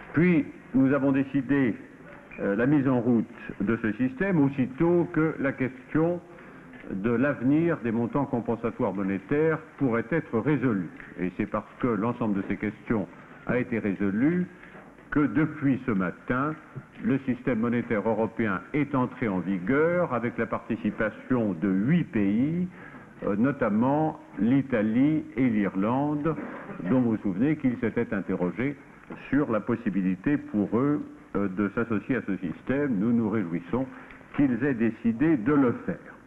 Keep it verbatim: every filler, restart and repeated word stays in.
Puis, nous avons décidé euh, la mise en route de ce système aussitôt que la question de l'avenir des montants compensatoires monétaires pourrait être résolue. Et c'est parce que l'ensemble de ces questions a été résolu que depuis ce matin, le système monétaire européen est entré en vigueur avec la participation de huit pays, euh, notamment l'Italie et l'Irlande, dont vous vous souvenez qu'ils s'étaient interrogés sur la possibilité pour eux euh, de s'associer à ce système. Nous nous réjouissons qu'ils aient décidé de le faire.